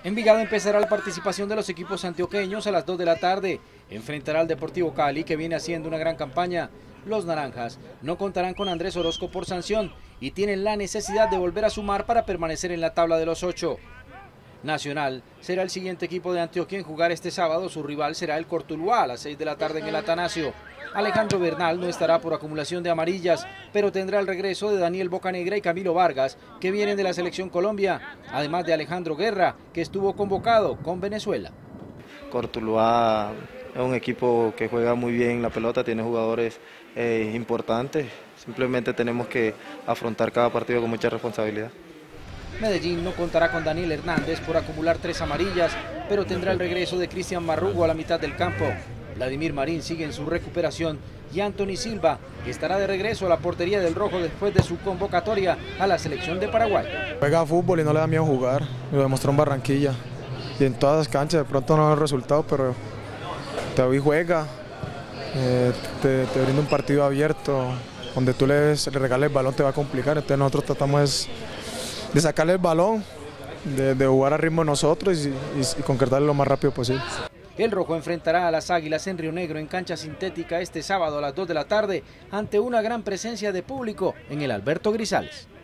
Envigado empezará la participación de los equipos antioqueños a las 2 de la tarde. Enfrentará al Deportivo Cali, que viene haciendo una gran campaña. Los naranjas no contarán con Andrés Orozco por sanción y tienen la necesidad de volver a sumar para permanecer en la tabla de los 8. Nacional será el siguiente equipo de Antioquia en jugar este sábado. Su rival será el Cortuluá a las 6 de la tarde en el Atanasio. Alejandro Bernal no estará por acumulación de amarillas, pero tendrá el regreso de Daniel Bocanegra y Camilo Vargas, que vienen de la Selección Colombia, además de Alejandro Guerra, que estuvo convocado con Venezuela. Cortuluá es un equipo que juega muy bien la pelota, tiene jugadores importantes, simplemente tenemos que afrontar cada partido con mucha responsabilidad. Medellín no contará con Daniel Hernández por acumular 3 amarillas, pero tendrá el regreso de Cristian Marrugo a la mitad del campo. Vladimir Marín sigue en su recuperación y Anthony Silva, que estará de regreso a la portería del Rojo después de su convocatoria a la selección de Paraguay. Juega fútbol y no le da miedo jugar, lo demostró en Barranquilla y en todas las canchas. De pronto no da el resultado, pero te juega, te brinda un partido abierto, donde tú le regales el balón te va a complicar. Entonces nosotros tratamos de sacarle el balón, de jugar a ritmo nosotros y concretarlo lo más rápido posible. El Rojo enfrentará a las Águilas en Río Negro en cancha sintética este sábado a las 2 de la tarde ante una gran presencia de público en el Alberto Grisales.